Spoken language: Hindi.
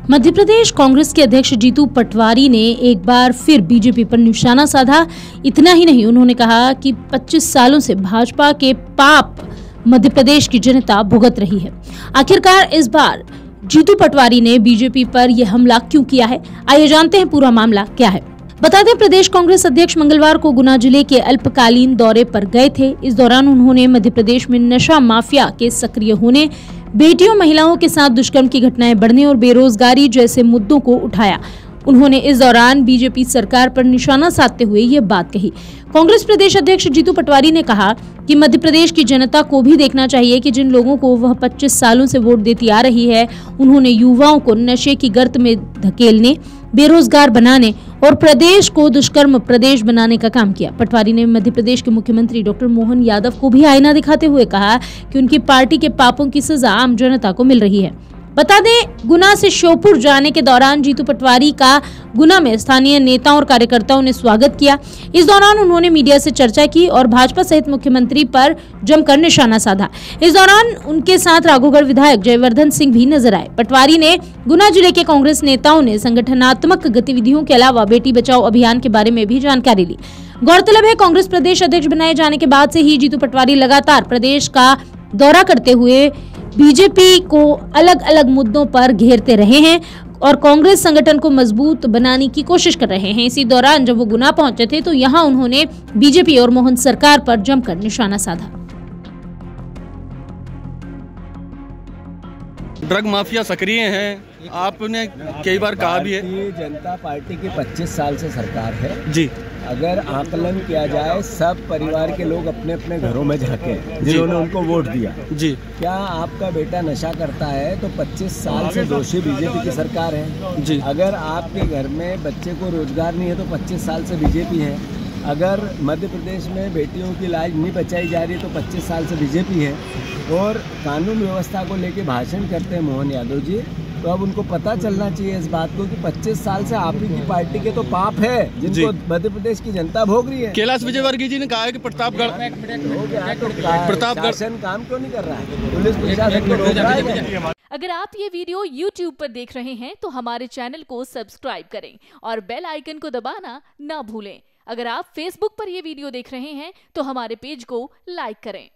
मध्य प्रदेश कांग्रेस के अध्यक्ष जीतू पटवारी ने एक बार फिर बीजेपी पर निशाना साधा। इतना ही नहीं, उन्होंने कहा कि 25 सालों से भाजपा के पाप मध्य प्रदेश की जनता भुगत रही है। आखिरकार इस बार जीतू पटवारी ने बीजेपी पर यह हमला क्यों किया है, आइए जानते हैं पूरा मामला क्या है। बता दें, प्रदेश कांग्रेस अध्यक्ष मंगलवार को गुना जिले के अल्पकालीन दौरे पर गए थे। इस दौरान उन्होंने मध्य प्रदेश में नशा माफिया के सक्रिय होने, बेटियों महिलाओं के साथ दुष्कर्म की घटनाएं बढ़ने और बेरोजगारी जैसे मुद्दों को उठाया। उन्होंने इस दौरान बीजेपी सरकार पर निशाना साधते हुए ये बात कही। कांग्रेस प्रदेश अध्यक्ष जीतू पटवारी ने कहा कि मध्य प्रदेश की जनता को भी देखना चाहिए कि जिन लोगों को वह 25 सालों से वोट देती आ रही है, उन्होंने युवाओं को नशे की गर्त में धकेलने, बेरोजगार बनाने और प्रदेश को दुष्कर्म प्रदेश बनाने का काम किया। पटवारी ने मध्य प्रदेश के मुख्यमंत्री डॉक्टर मोहन यादव को भी आईना दिखाते हुए कहा कि उनकी पार्टी के पापों की सजा आम जनता को मिल रही है। बता दें, गुना से श्योपुर जाने के दौरान जीतू पटवारी का गुना में स्थानीय नेताओं और कार्यकर्ताओं ने स्वागत किया। इस दौरान उन्होंने मीडिया से चर्चा की और भाजपा सहित मुख्यमंत्री पर जमकर निशाना साधा। इस दौरान उनके साथ राघोगढ़ विधायक जयवर्धन सिंह भी नजर आए। पटवारी ने गुना जिले के कांग्रेस नेताओं ने संगठनात्मक गतिविधियों के अलावा बेटी बचाओ अभियान के बारे में भी जानकारी ली। गौरतलब है, कांग्रेस प्रदेश अध्यक्ष बनाए जाने के बाद से ही जीतू पटवारी लगातार प्रदेश का दौरा करते हुए बीजेपी को अलग अलग मुद्दों पर घेरते रहे हैं और कांग्रेस संगठन को मजबूत बनाने की कोशिश कर रहे हैं। इसी दौरान जब वो गुना पहुंचे थे तो यहां उन्होंने बीजेपी और मोहन सरकार पर जमकर निशाना साधा। ड्रग माफिया सक्रिय हैं, आपने कई बार कहा भी है। भारतीय जनता पार्टी की 25 साल से सरकार है जी। अगर आकलन किया जाए, सब परिवार के लोग अपने अपने घरों में झांके जिन्होंने उनको वोट दिया जी। क्या आपका बेटा नशा करता है तो 25 साल से दोषी बीजेपी की सरकार है जी। अगर आपके घर में बच्चे को रोजगार नहीं है तो 25 साल से बीजेपी है। अगर मध्य प्रदेश में बेटियों की लाज नहीं बचाई जा रही तो 25 साल से बीजेपी है। और कानून व्यवस्था को लेके भाषण करते हैं मोहन यादव जी, तो अब उनको पता चलना चाहिए इस बात को कि 25 साल से आप ही की पार्टी के तो पाप है जिनको मध्य प्रदेश की जनता भोग रही है। कैलाश विजयवर्गीय जी ने कहा है कि प्रतापगढ़ शासन काम क्यों नहीं कर रहा है, पुलिस प्रशासन को रोक रहा है। अगर आप ये वीडियो YouTube पर देख रहे हैं तो हमारे चैनल को सब्सक्राइब करें और बेल आइकन को दबाना ना भूलें। अगर आप Facebook पर ये वीडियो देख रहे हैं तो हमारे पेज को लाइक करें।